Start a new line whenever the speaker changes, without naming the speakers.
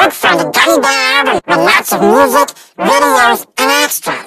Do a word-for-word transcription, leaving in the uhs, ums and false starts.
look for the Gummy Bear album with lots of music, videos, and extras.